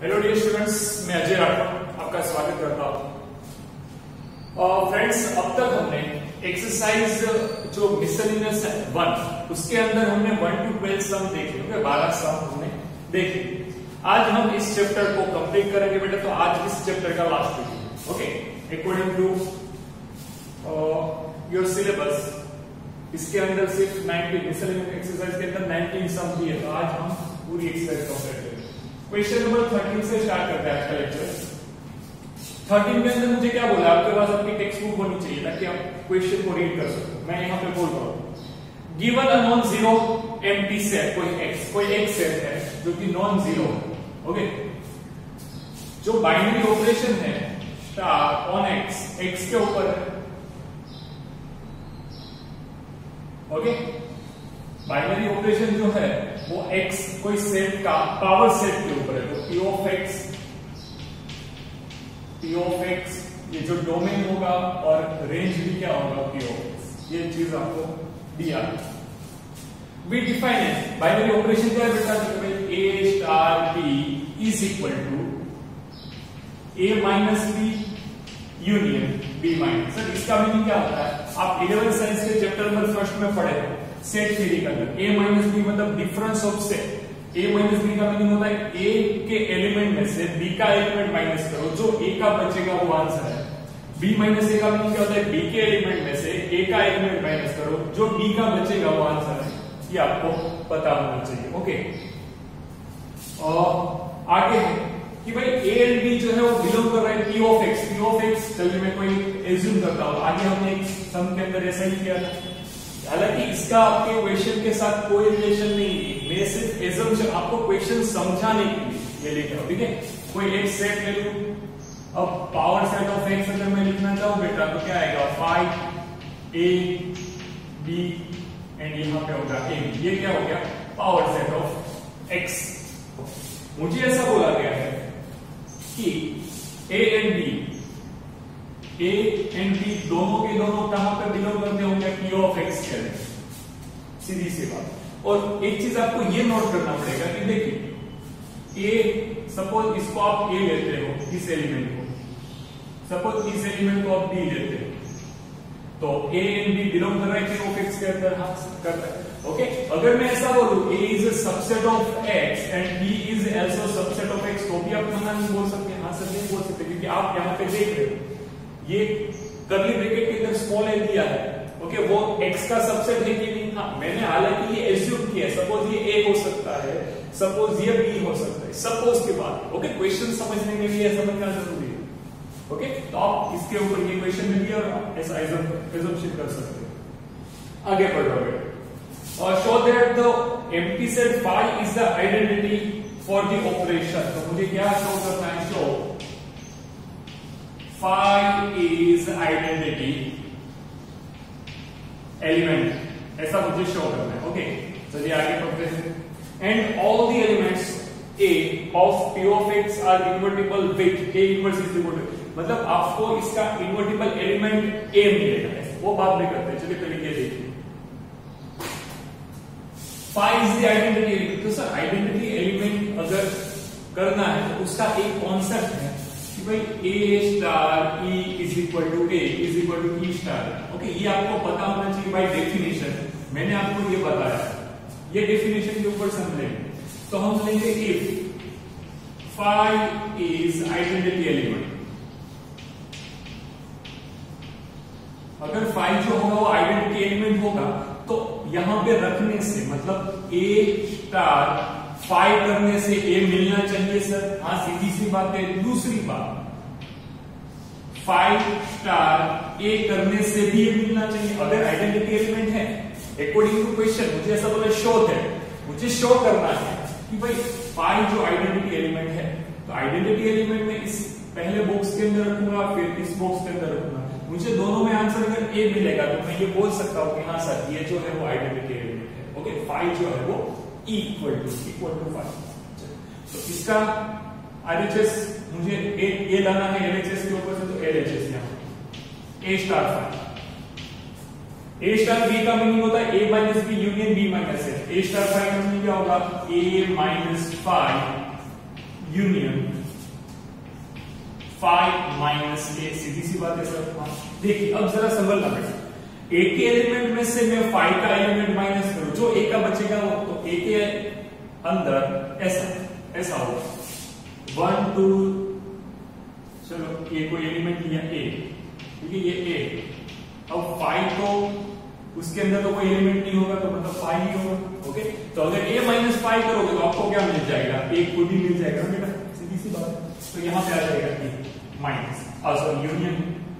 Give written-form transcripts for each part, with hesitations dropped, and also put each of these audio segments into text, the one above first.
Hello dear students, मैं अजय राठौर आपका स्वागत करता हूं। फ्रेंड्स, अब तक हमने एक्सरसाइज जो मिसलेनियस 1 उसके अंदर हमने 1 to 12 सम देखे, 12 सम हमने देखे। आज हम इस चैप्टर को कंप्लीट करेंगे बेटा, तो आज इस चैप्टर का last video. Okay, according to your syllabus इसके अंदर सिर्फ 90 मिसलेनियस एक्सरसाइज के अंदर 19 सम दिए, तो आज हम पूरी एक्सरसाइज कंप्लीट करेंगे। क्वेश्चन नंबर 13 से स्टार्ट करते हैं आज का लेक्चर। 13 के अंदर मुझे क्या बोला, आपके पास अपनी टेक्स्ट बुक होनी चाहिए ताकि आप क्वेश्चन को रीड कर सको। मैं यहाँ पे बोल रहा हूँ, given a non zero empty set, कोई एक सेट है जो कि नॉन जीरो। ओके, जो बाइनरी ऑपरेशन है स्टार ऑन एक्स के ऊपर है। ओके, बाइनरी ऑपरेशन जो है वो x कोई सेट का पावर सेट के ऊपर है, तो p of x ये जो डोमेन होगा और रेंज भी क्या होगा p of x, ये चीज आपको दिया। वी डिफाइन है बाइनरी ऑपरेशन क्या है बेटा, a star b is equal to a minus b union b minus. Sir इसका मीनिंग क्या होता है, आप 11th साइंस के चैप्टर नंबर फर्स्ट में पढ़े हो सेट थ्योरी का अंदर a माइनस बी मतलब difference of set. a minus B का मीनिंग होता है a के एलिमेंट में से b का एलिमेंट माइनस करो, जो a का बचेगा वो आंसर है। b माइनस a का मीनिंग क्या होता है, b के एलिमेंट में से a का एलिमेंट माइनस करो, जो b का बचेगा वो आंसर है। ये आपको पता होना चाहिए। ओके, और आगे है कि भाई a एंड b जो है वो बिलोंग कर रहा है p of x। चलिए मैं कोई एज्यूम करता हूँ, आगे हमने एक सम के अंदर ऐसा ही किया था, हालांकि इसका आपके क्वेश्चन के साथ कोई रिलेशन नहीं है, मैं सिर्फ एजम्पशन आपको क्वेश्चन समझाने के लिए ये लिख रहा हूं। ठीक है, कोई एक सेट ले लूं, अब पावर सेट ऑफ एक्स अगर मैं लिखना चाहूं बेटा तो क्या आएगा, 5 a b एंड यहां पे होगा a। ये क्या हो गया, पावर सेट ऑफ एक्स। मुझे ऐसा बोला गया है कि a एंड b दोनों के दोनों कहां पे बिलोंग करते होंगे, p of x के लिए, सीधी सी बात। और एक चीज आपको ये नोट करना पड़ेगा कि देखिए a, सपोज इसको आप a लेते हो, इस एलिमेंट को, सपोज इस एलिमेंट को आप b लेते हो, तो a एंड b बिलोंग कर रहा है p of x के अंदर, हाँ करता है। ओके, अगर मैं ऐसा बोलूं a is a subset of x and b is also subset of x, तो भी आप मना नहीं बोल सकते, हाँ सर नहीं बोल सकते, क्योंकि आप यहाँ पे देख रहे हो ये कर्ली ब्रैकेट के अंदर स्मॉल a दिया है। ओके, वो x का सबसेट है कि नहीं, हाँ मैंने हालांकि ये एज्यूम किया, सपोज ये a हो सकता है, सपोज ये b हो सकता है, सपोज के बाद। ओके, क्वेश्चन समझने के लिए समझना जरूरी है। ओके, तो आप इसके ऊपर ये क्वेश्चन में दिया और ऐसा एजम्पशन कर सकते हैं। आगे बढ़ रहे और show that the empty set phi is the identity for the operation. तो मुझे क्या शो करना है, show phi is identity element, ऐसा मुझे शो करना है। ओके, चलिए आगे पढ़ते हैं। And all the elements a of p of x are invertible with a inverse is invertible, मतलब आपको इसका इन्वर्टिबल एलिमेंट a मिलेगा, वो बात भी करते हैं। चलिए पहले ये देखिए, phi is the identity element। तो सर आइडेंटिटी एलिमेंट अगर करना है तो उसका एक कॉन्सेप्ट है कि भाई a star e is equal to a is equal to e star. Okay, ये आपको पता होना चाहिए बाय डेफिनेशन, मैंने आपको ये बताया, ये डेफिनेशन के ऊपर समझेंगे। तो हम लेंगे if phi is identity element, अगर phi जो होगा वो आइडेंटिटी एलिमेंट होगा तो यहां पे रखने से मतलब a स्टार phi करने से a मिलना चाहिए सर, हाँ सीधी सी बात है। दूसरी बात, phi स्टार a करने से भी a मिलना चाहिए अगर आइडेंटिटी एलिमेंट है। अकॉर्डिंग टू क्वेश्चन मुझे ऐसा बोला शो है, मुझे शो करना है कि भाई phi जो आइडेंटिटी एलिमेंट है, तो आइडेंटिटी एलिमेंट में इस पहले बॉक्स के अंदर रखूंगा, फिर इस बॉक्स के अंदर रखूंगा, मुझे दोनों में आंसर अगर a मिलेगा तो मैं ये बोल सकता हूं कि हाँ सर ये जो है वो आइडेंटिटी एलिमेंट है। ओके, phi जो है वो इक्वल टू phi। तो इसका RHS मुझे ए लाना है LHS के ऊपर से, तो LHS यहाँ a star phi। a star b का मीनिंग होता है a minus B union b minus a। a star phi का मीनिंग क्या होगा, a minus phi union five minus A, सीधी सी बात है सर। हाँ देखिए अब जरा संभलना बेटा, ए के एलिमेंट में से मैं फाइव का एलिमेंट माइनस करूं, जो ए का बचेगा वो तो ए के अंदर ऐसा होगा 1 2, चलो ए को एलिमेंट लिया ए, ठीक है ये ए, अब 5 तो उसके अंदर तो कोई एलिमेंट नहीं होगा तो मतलब 5 ही होगा। ओके तो अगर a माइनस 5 करोगे तो आपको क्या मिल जाएगा, a खुद ही मिल जाएगा बेटा, सीधी सी बात है। तो यहां पे आ जाएगा a माइनस सॉरी यूनियन।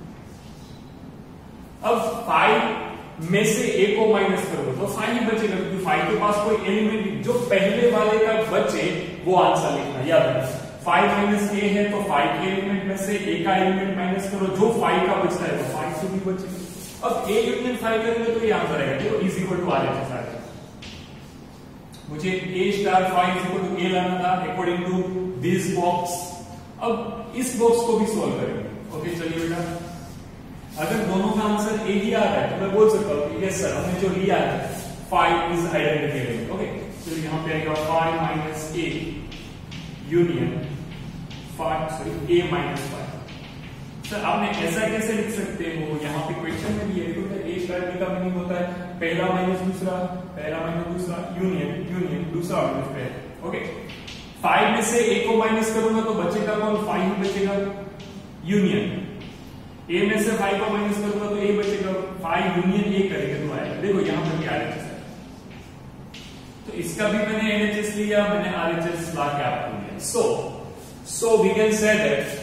अब 5 में से a को माइनस करोगे तो 5 ही बचेगा, क्योंकि 5 के पास कोई एलिमेंट जो पहले वाले का बचे वो आंसर लिखना याद रखना। 5 माइनस a है तो 5 के एलिमेंट में से a का एलिमेंट माइनस करो, जो 5 का बचता है वो 5 से भी बचेगा। अब a यूनियन 5 करेंगे तो ये आंसर आएगा, देखो is equal to R H R. मुझे a star 5 is equal to a लाना था अकॉर्डिंग टू दिस बॉक्स। अब इस बॉक्स को भी सॉल्व करेंगे। ओके चलिए बेटा, अगर दोनों का आंसर a ही आ रहा है तो मैं बोल सकता हूँ कि यस सर हमने जो लिया है 5 इज आइडेंटिकल। ओके तो यहाँ पे आएगा 5 minus a union 5 sorry a minus 5। Sir आपने ऐसा कैसे लिख सकते हो, यहाँ पे क्वेश्चन में भी है देखो, ए स्टार बी का मीनिंग होता है पहला माइनस दूसरा, पहला माइनस दूसरा, यूनियन यूनियन दूसरा माइनस पहला। ओके 5 में से a को माइनस करूंगा तो बचेगा कौन, 5 ही बचेगा। यूनियन a में से 5 को माइनस करूंगा तो a बचेगा, 5 यूनियन a करेंगे तो आएगा। देखो यहाँ पर क्या है, तो इसका भी मैंने एलएचएस लिया, मैंने आरएचएस ला के आपको दिया। So we can say that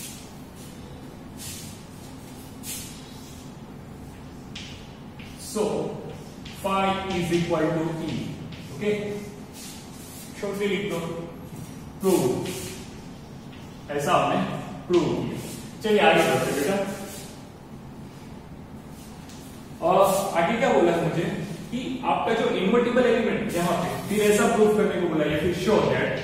so phi is equal to e। Okay छोटे लिख दो, प्रूव, ऐसा हमने प्रूव किया। चलिए आगे बढ़ते बेटा, और आगे क्या बोला है मुझे कि आपका जो इन्वर्टिबल एलिमेंट यहाँ पे फिर ऐसा प्रूव करने को बोला, या फिर show that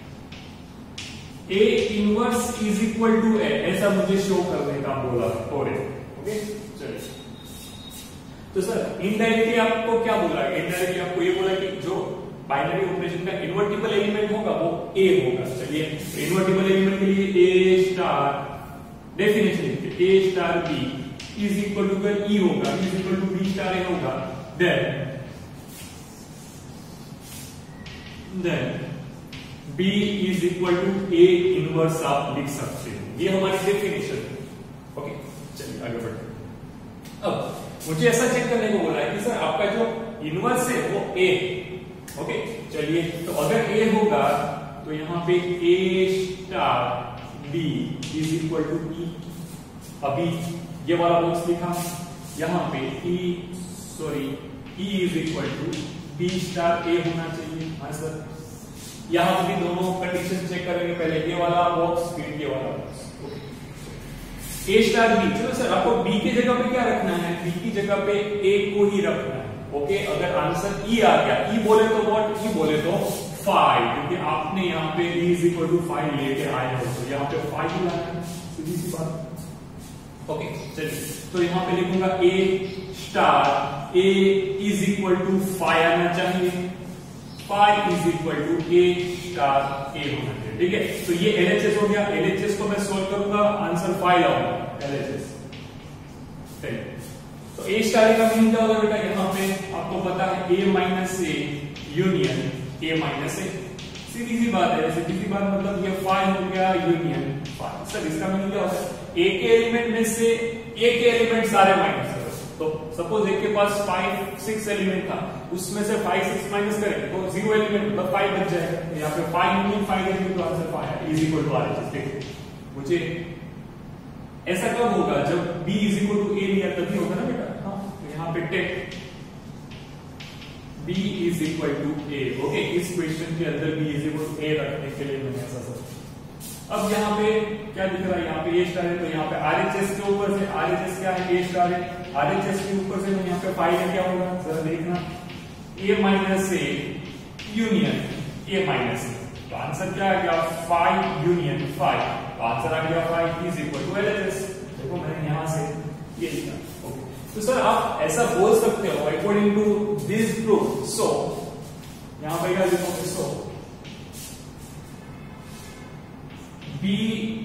a inverse is equal to a, ऐसा मुझे शो करने का बोला है। ओके चलिए, तो सर इनडायरेक्टली आपको क्या बोला, इनडायरेक्टली आपको ये बोला कि जो बाइनरी ऑपरेशन का इन्वर्टिबल एलिमेंट होगा वो a होगा। चलिए इन्वर्टिबल एलिमेंट के लिए a स्टार डेफिनेशन लिखते, a star b is equal to e होगा, is equal to b star a होगा, then b is equal to a inverse आप लिख सकते हो, ये हमारी डेफिनेशन है। ओके चलिए आगे बढ़ते हैं। अब मुझे ऐसा चेक करने को बोला है कि सर आपका जो इनवर्स है वो a। ओके चलिए, तो अगर a होगा तो यहाँ पे a star b is equal to e। अभी ये वाला बॉक्स लिखा, यहाँ पे e is equal to b star a होना चाहिए आंसर। यहाँ पे भी दोनों कंडीशन चेक करेंगे, पहले ये वाला बॉक्स फिर ये वाला बॉक्स। a स्टार b, चलो सर आपको b की जगह पे क्या रखना है, b की जगह पे a को ही रखना है। ओके अगर आंसर e आ गया, e बोले तो व्हाट, e बोले तो 5, क्योंकि आपने यहाँ पे e इज इक्वल टू 5 लेके आए हो तो यहाँ पे 5 ही लाना है, सीधी सी बात। ओके चलिए, तो यहाँ पे लिखूंगा a star a is equal to 5 आना चाहिए, 5 is equal to a star a होना चाहिए। ठीक है, तो ये LHS हो गया, LHS को मैं सोल्व करूंगा, आंसर 5 लाऊंगा LHS। तो a स्टार का मीनिंग क्या होगा बेटा, यहाँ पे आपको पता है a minus A union a minus A, सीधी सी बात है, सीधी सी बात मतलब ये 5 हो गया यूनियन 5। सर इसका मीनिंग क्या होता है, a के एलिमेंट में से a के एलिमेंट सारे माइनस करो। तो सपोज एक के पास 5 6 एलिमेंट था, उसमें से 5 6 माइनस करेंगे तो 0 एलिमेंट मतलब 5 बच जाएगा। यहाँ पे 5 यूनियन 5 एलिमेंट तो आंसर 5 है, इज इक्वल टू आरएचएस। देखिए मुझे ऐसा कब होगा, जब b is equal to a लिया तभी होगा ना बेटा। हाँ तो यहाँ पे take b is equal to a। Okay इस क्वेश्चन के अंदर b is equal to a रखने के लिए मैंने ऐसा सोचा। अब यहाँ पे क्या दिख रहा है, यहाँ पे a स्टार है तो यहाँ पे RHS के ऊपर से RHS क्या है, a स्टार है, RHS के ऊपर से मैं यहाँ पे 5 है, क्या होगा जरा देखना, a minus A union a minus A, तो आंसर क्या आ गया 5 यूनियन 5, तो आंसर आ गया 5 इज इक्वल टू LHS। देखो मैंने यहाँ से ये लिखा। ओके तो सर आप ऐसा बोल सकते हो according to this proof. So यहाँ पे क्या लिखोगे, so B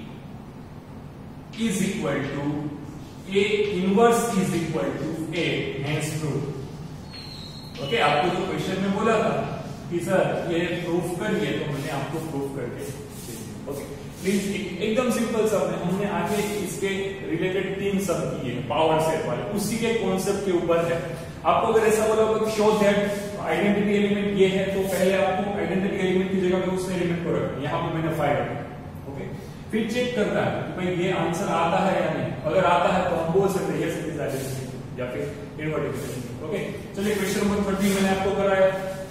is equal to A inverse is equal to A, hence proof। Okay, आपको जो क्वेश्चन में बोला था कि सर ये प्रूफ करिए, तो मैंने आपको प्रूफ करके ओके प्लीज एकदम सिंपल सब है। हमने आगे इसके रिलेटेड 3 सब किए हैं पावर सेट वाले, उसी के कॉन्सेप्ट के ऊपर है। आपको अगर ऐसा बोला होगा शो दैट आइडेंटिटी एलिमेंट ये है, तो पहले आपको आइडेंटिटी एलिमेंट की जगह पे उस एलिमेंट को रखना। यहाँ पे मैंने 5 रखा, ओके। फिर चेक करता है कि भाई ये आंसर आता है या नहीं। अगर आता है तो हम बोल सकते हैं यस इट इज आइडेंटिटी या फिर इनवर्टेड एलिमेंट। ओके, चलिए क्वेश्चन नंबर 30 मैंने आपको कराया।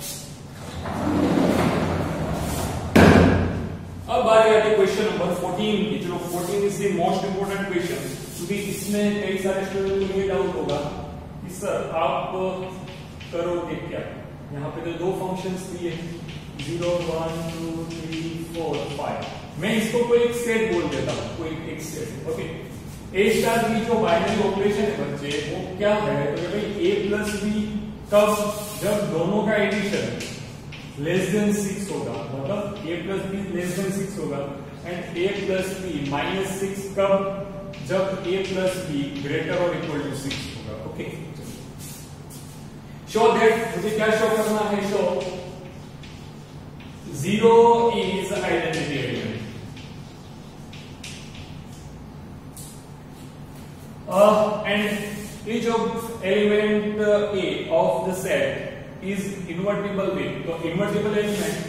अब आ गया क्वेश्चन नंबर 14 की। चलो 14 is the most important question, क्योंकि इसमें कई सारे स्टूडेंट को ये डाउट होगा कि सर आप करोगे क्या। यहाँ पे तो 2 फंक्शंस दिए 0 1 2 3 4 5। मैं इसको कोई एक सेट बोल देता हूँ, कोई एक सेट। ओके, ए स्टार की जो बाइनरी ऑपरेशन है बच्चे, वो क्या है तो भाई a प्लस बी कब, जब दोनों का एडिशन लेस देन 6 होगा, मतलब a plus B less than 6 होगा, and a plus B minus 6 कब, जब a प्लस बी ग्रेटर और इक्वल टू 6 होगा। ओके, शो दैट, मुझे क्या शो करना है, show 0 is identity element and each of element A of the set is invertible with, तो invertible element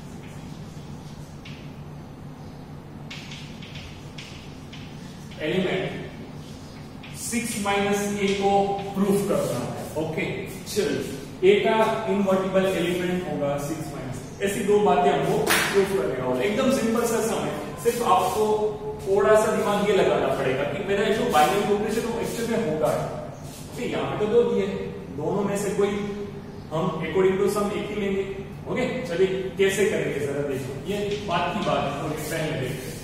element 6 minus a को प्रूफ करना है। ओके, चलिए a का इनवर्टिबल एलिमेंट होगा 6 माइनस, ऐसी 2 बातें हमको प्रूफ करने होगा। एकदम सिंपल सा समय, सिर्फ आपको थोड़ा सा दिमाग ये लगाना पड़ेगा कि मेरा जो बाइनरी ऑपरेशन वो एक्चुअली में होगा। ओके, यहाँ पे तो 2 दिए, दोनों में से कोई हम अकॉर्डिंग टू सम एक ही लेंगे। ओके, चलिए कैसे करेंगे जरा देखो, ये बात की बात है। ओके, पहले देखते हैं।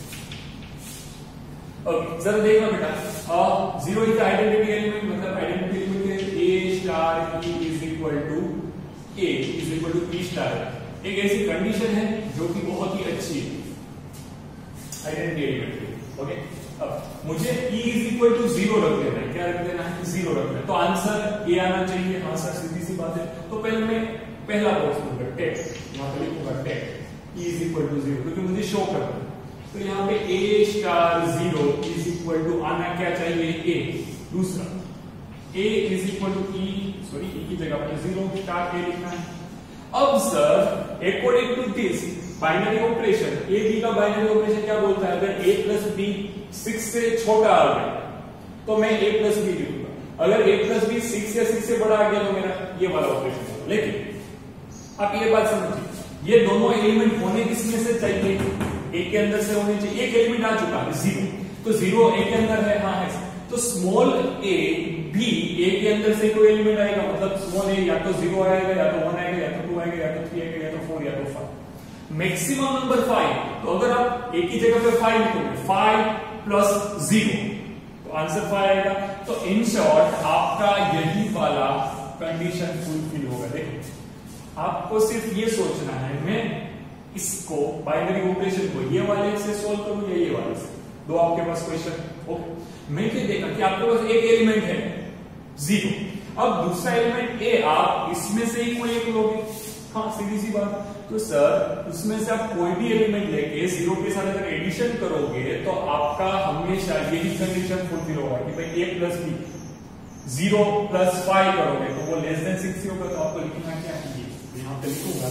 ओके, जरा देखना बेटा, 0 इज आइडेंटिटी एलिमेंट, मतलब आइडेंटिटी एलिमेंट है a star e is equal to a is equal to b star. एक ऐसी कंडीशन है जो कि बहुत ही अच्छी है आइडेंटिटी एलिमेंट की। ओके, अब मुझे e इज इक्वल टू 0 रख देना है। क्या रख देना है? 0 रखना है, तो आंसर a आना चाहिए। हाँ सर, सीधी सी बात है। तो पहले मैं पहला बॉक्स लूंगा टेक, यहाँ पे लिखूंगा take e is equal to 0, क्योंकि मुझे शो करना है। तो यहाँ पे a star 0 is equal to आना क्या चाहिए, a। दूसरा a is equal to e, sorry e की जगह पर 0 स्टार a लिखना है। अब sir according to this binary operation, a b का बाइनरी ऑपरेशन क्या बोलता है, अगर a प्लस b 6 से छोटा आ गया तो मैं a प्लस b लिखूंगा। अगर a प्लस b 6 या 6 से बड़ा आ गया तो मेरा ये वाला ऑपरेशन होगा। लेकिन आप ये बात समझिए, ये दोनों एलिमेंट होने किसमें से चाहिए, a के अंदर से होने चाहिए। एक एलिमेंट आ चुका है 0, तो 0 a के अंदर है, हाँ है। तो स्मॉल a भी a के अंदर से कोई एलिमेंट आएगा, मतलब स्मॉल a या तो 0 आएगा, या तो 1 आएगा, या तो 2 आएगा, या तो 3 आएगा, या तो 4, या तो 5। मैक्सिमम नंबर 5, तो अगर आप a की जगह पे 5 लिखोगे, 5 प्लस 0, तो आंसर 5 आएगा। तो इन शॉर्ट आपका यही वाला कंडीशन फुलफिल होगा। देखो, आपको सिर्फ ये सोचना है मैं इसको बाइनरी ऑपरेशन को ये वाले से सोल्व करूं या ये वाले से। 2 आपके पास क्वेश्चन। ओके, मैं ये देखा कि आपके पास एक एलिमेंट है 0, अब दूसरा एलिमेंट a, आप इसमें से ही कोई एक लोगे। हाँ, सीधी सी बात। तो सर उसमें से आप कोई भी एलिमेंट लेके 0 के साथ अगर एडिशन करोगे तो आपका हमेशा यही कंडीशन फुलफिल होगा कि भाई a प्लस b 0 प्लस 5 करोगे तो वो लेस देन 6 होगा। तो आपको लिखना क्या है, यहाँ पे लिखूंगा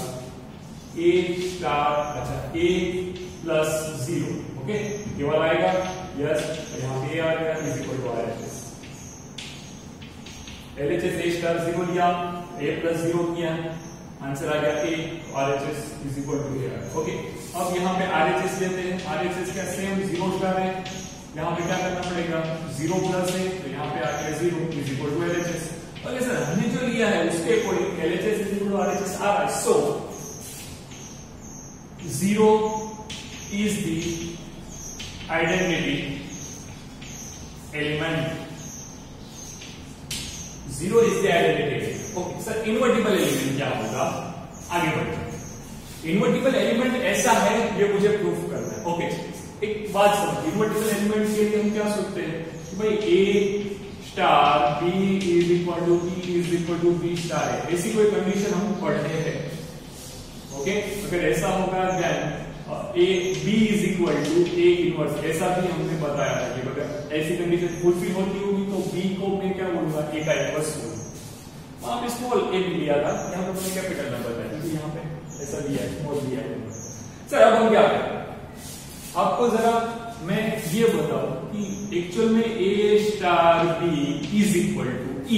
a स्टार, अच्छा a प्लस 0। ओके, ये वाला आएगा, यस। यहाँ पे आ गया is equal to RHS। LHS a star 0 लिया, a प्लस 0 किया, आंसर आ गया a, RHS is equal to a। Okay, अब यहाँ पे RHS लेते हैं। RHS का सेम 0 स्टार है, यहाँ पे क्या करना पड़ेगा, 0 प्लस है, तो यहाँ पे आ गया 0 is equal to LHS। Okay sir, हमने जो लिया है उसके according LHS is equal to RHS आ रहा है। So 0 is the identity element. 0 is the identity element. Okay sir, invertible element क्या होगा, आगे बढ़ते हैं। इनवर्टिबल एलिमेंट ऐसा है, ये मुझे प्रूफ करना है। ओके, एक बात समझ, इनवर्टिबल एलिमेंट के लिए हम क्या सोचते हैं कि भाई A star B is equal to E is equal to B star है, ऐसी कोई कंडीशन हम पढ़ते हैं। ओके, अगर ऐसा होगा then A B is equal to A inverse, ऐसा भी हमने बताया था कि अगर ऐसी कंडीशन फुलफिल होती होगी तो बी को मैं क्या बोलूंगा, ए का इनवर्स बोलूंगा। वहां पे स्मॉल ए भी लिया था, यहाँ पे मैंने कैपिटल में बताया क्योंकि यहाँ पे ऐसा दिया है, स्मॉल दिया है। सर अब हम क्या करें, आपको जरा मैं ये बताऊं कि एक्चुअल में A star B is equal to E,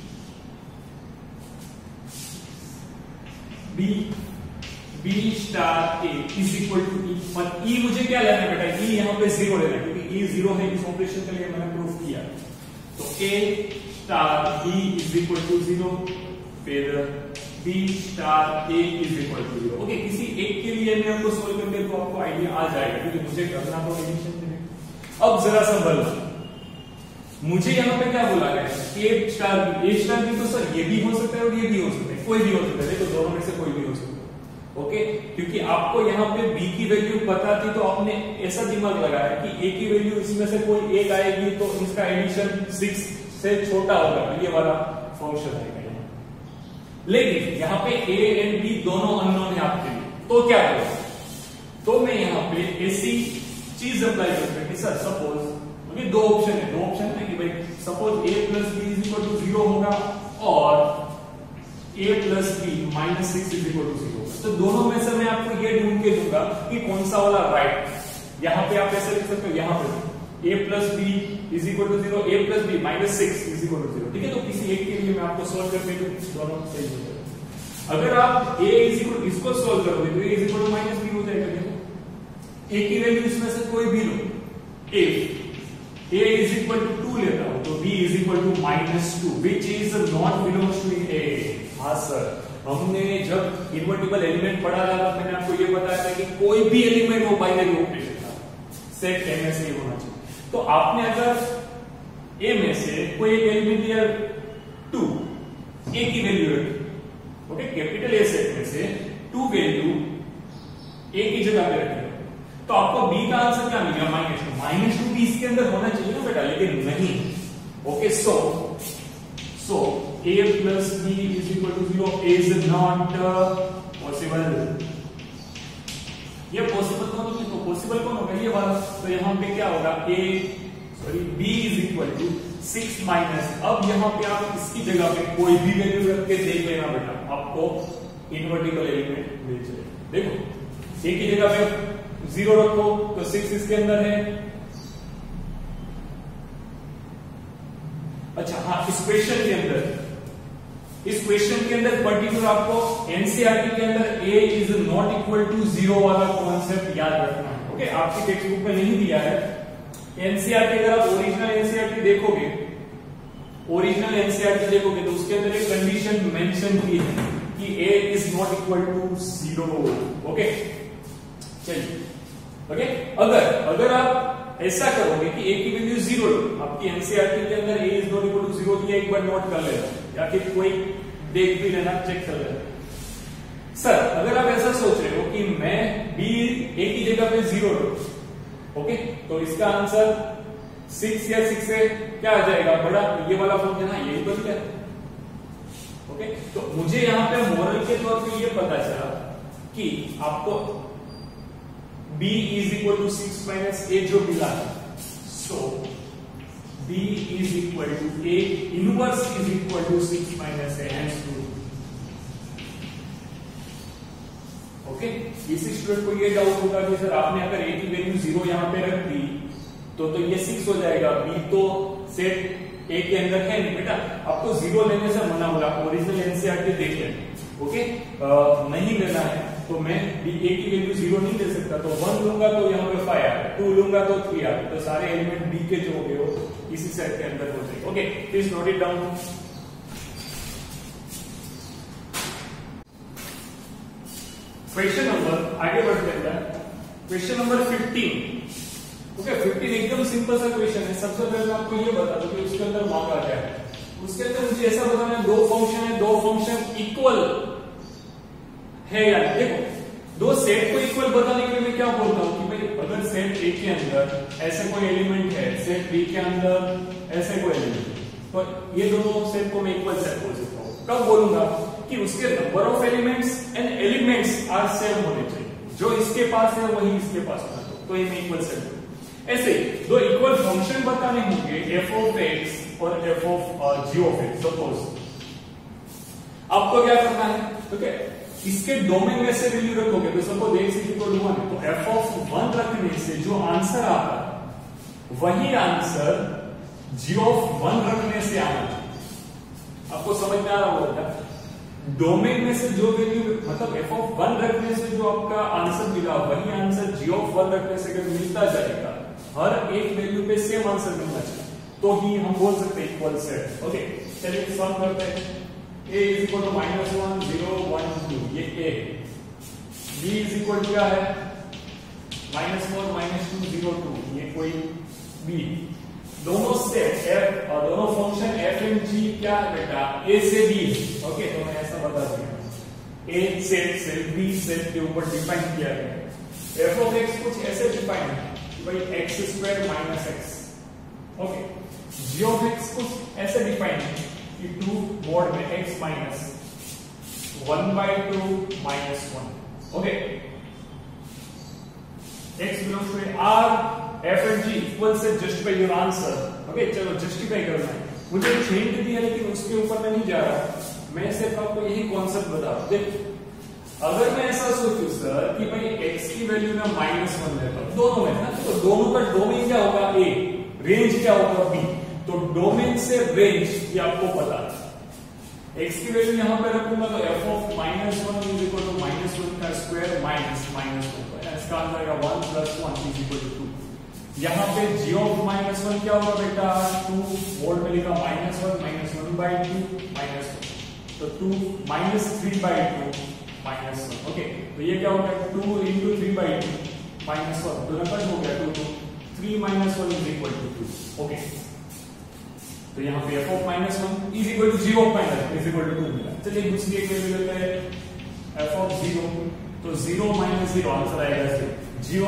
B star A is equal to E, और ई मुझे क्या लेना है बेटा, ई यहाँ पे 0 लेना है क्योंकि ई 0 है इस ऑपरेशन के लिए, मैंने प्रूफ किया। तो A star B is equal to 0, फिर B star A is equal to 0। Okay, किसी एक के लिए मैं आपको सोल्व करके तो आपको आइडिया आ जाएगा क्योंकि मुझे करना तो एडिशन है। अब जरा संभल, मुझे यहाँ पे क्या बोला गया है, ए स्टार बी, तो सर ये भी हो सकता है और ये भी हो सकता है, कोई भी हो सकता है, देखो दोनों में से कोई भी हो सकता है। ओके, क्योंकि आपको यहाँ पे बी की वैल्यू पता थी तो आपने ऐसा दिमाग लगाया कि ए की वैल्यू इसमें से कोई एक आएगी तो इसका एडिशन 6 से छोटा होगा, ये वाला फंक्शन आएगा यहाँ। लेकिन यहाँ पे ए एंड बी दोनों अननोन है आपके लिए, तो क्या करें, तो मैं यहाँ पे ऐसी चीज अप्लाई करता हूँ कि सर सपोज दो ऑप्शन है कि भाई suppose A plus B is equal to 0 होगा और a plus B minus 6 is equal to 0, तो दोनों में से मैं आपको ये ढूंढ के दूंगा कि कौन सा वाला राइट। यहाँ पे आप ऐसे लिख सकते हो, यहाँ पे a plus B is equal to 0, a plus B minus 6 is equal to 0। ठीक है, तो किसी एक के लिए मैं आपको सोल्व करके दूं, दोनों सही हो जाएगा। अगर आप a इज इक्वल इसको सोल्व करोगे तो a is equal to minus B हो जाएगा। देखो a की वैल्यू इसमें से कोई भी लो, a इज इक्वल टू 2 लेता हूं तो b is equal to -2 which is not belongs to a। हाँ सर, हमने जब इन्वर्टिबल एलिमेंट पढ़ा था तब मैंने आपको ये बताया था कि कोई भी एलिमेंट हो बाइनरी ऑपरेशन का सेट ए में से होना चाहिए। तो आपने अगर ए में से कोई एक एलिमेंट लिया 2, ए की वैल्यू रखी, ओके, कैपिटल ए सेट में से 2 वैल्यू ए की जगह पे रखी, तो आपको बी का आंसर क्या मिलेगा, -2 भी इसके अंदर होना चाहिए ना बेटा, लेकिन नहीं। Okay, so a plus b is equal to 0 is not possible। ये पॉसिबल कौन होगा, तो पॉसिबल कौन होगा, ये वाला। तो यहाँ पे क्या होगा, b is equal to 6 minus, अब यहाँ पे आप इसकी जगह पे कोई भी वैल्यू रख के देख लेना बेटा, आपको इन्वर्टिबल एलिमेंट मिल जाएगा। देखो a की जगह पे 0 रखो तो 6 इसके अंदर है। अच्छा हाँ, इस क्वेश्चन के अंदर पर्टिकुलर आपको एनसीईआरटी के अंदर a is not equal to 0 वाला कॉन्सेप्ट याद रखना है। ओके, आपकी टेक्स्ट बुक में नहीं दिया है एनसीईआरटी। अगर आप ओरिजिनल एनसीईआरटी देखोगे तो उसके अंदर एक कंडीशन मेंशन की है कि a is not equal to 0। Okay, चलिए। ओके, अगर आप ऐसा करोगे कि a की वैल्यू 0 लो, आपकी एनसीईआरटी के अंदर a is not equal to 0 दिया, एक बार नोट कर लेना या फिर कोई देख भी लेना, चेक कर लेना। सर अगर आप ऐसा सोच रहे हो कि मैं b a की जगह पे 0 लो, ओके, तो इसका आंसर 6 या 6 से क्या आ जाएगा, बड़ा ये वाला फंक्शन है, यही बन गया। ओके, तो मुझे यहाँ पे मोरल के तौर पे ये पता चला कि आपको b is equal to 6 minus a जो मिला है, so b is equal to a inverse is equal to 6 minus a hence 2। Okay, इसी स्टूडेंट को ये डाउट होगा कि सर आपने अगर a की वैल्यू 0 यहाँ पे रख दी तो ये 6 हो जाएगा, b तो सेट a के अंदर है नहीं बेटा, आपको 0 लेने से मना होगा, ओरिजिनल एनसीईआरटी देख लें। ओके, नहीं लेना है तो मैं a की वैल्यू 0 नहीं ले सकता, तो 1 लूंगा तो यहाँ पे 5 आएगा, 2 लूंगा तो 3 आएगा, तो सारे एलिमेंट b के जो होंगे वो इसी सेट के अंदर हो जाएंगे। Okay, please note it down. Question number, आगे बढ़ते हैं, क्वेश्चन नंबर 15। ओके, 15 एकदम सिंपल सा क्वेश्चन है। सबसे पहले मैं आपको ये बता दूं कि उसके अंदर मांगा क्या है। उसके अंदर मुझे ऐसा बताना है, दो फंक्शन इक्वल है या नहीं। देखो, दो सेट को इक्वल बताने के लिए मैं क्या बोलता हूं कि भाई अगर सेट ए के अंदर ऐसे कोई एलिमेंट है, सेट बी के अंदर ऐसे कोई एलिमेंट, तो ये दोनों सेट को मैं इक्वल सेट बोल सकता हूँ। कब बोलूंगा कि उसके number of elements and elements are same होने चाहिए, जो इसके पास है वही इसके पास होना चाहिए, तो ये मैं इक्वल सेट बोलूंगा। ऐसे दो इक्वल फंक्शन बताने होंगे, एफ ऑफ एक्स और F of G of X. Suppose आपको क्या करना है, ठीक है, इसके डोमेन में से वैल्यू रखोगे, तो सपोज x इक्वल टू 1 है, तो f ऑफ 1 रखने से जो आंसर आता है वही आंसर g ऑफ 1 रखने से आना चाहिए। आपको समझ में आ रहा होगा, डोमेन में से जो वैल्यू मतलब f ऑफ 1 रखने से जो आपका आंसर मिला वही आंसर g ऑफ 1 रखने से अगर मिलता जाएगा, हर एक वैल्यू पे सेम आंसर मिलना चाहिए, तो ही हम बोल सकते हैं इक्वल सेट। ओके, चलिए सॉल्व करते हैं। a is equal to -1 0 1 2, ये a, b is equal to क्या है -4 -2 0 2, ये कोई b। दोनों सेट f और दोनों फंक्शन f एंड g क्या है बेटा, a से b। ओके, तो मैं ऐसा बता दूंगा, a सेट से b सेट के ऊपर डिफाइन किया गया है। f ऑफ x कुछ ऐसे डिफाइन है कि भाई x² - x। Okay, g of x कुछ ऐसे डिफाइन है कि 2 mod में x minus 1/2 -1। Okay, x belongs to R, f and g equal से जस्टिफाई योर आंसर। ओके, चलो जस्टिफाई करना है, मुझे हिंट दी है लेकिन उसके ऊपर मैं नहीं जा रहा, मैं सिर्फ आपको यही कॉन्सेप्ट बता रहा हूं। देख, अगर मैं ऐसा सोचूं सर कि भाई x की वैल्यू ना -1 लेता हूं दोनों में ना, तो दोनों का डोमेन क्या होगा a, रेंज क्या होगा b, तो डोमेन से रेंज ये आपको पता है। x की वैल्यू यहां पे रखूंगा तो f of -1 is equal to -1 का स्क्वायर माइनस -1, इसका आंसर आएगा 1 + 1 इज इक्वल टू 2। यहां पे g ऑफ -1 क्या होगा बेटा, 2 वोल्ट में लिखा -1 -1/2 -1, तो 2 -3/2 -1। ओके, तो ये क्या हो गया 2 × 3/2 -1, तो नंबर हो गया 2 2 3 - 1 इज इक्वल टू 2। ओके, तो यहाँ पे f of -1 is equal to g of -1 is equal to 2 मिला। चलिए दूसरी एक वैल्यू लेते हैं f ऑफ 0, तो 0 - 0 आंसर आएगा 0। g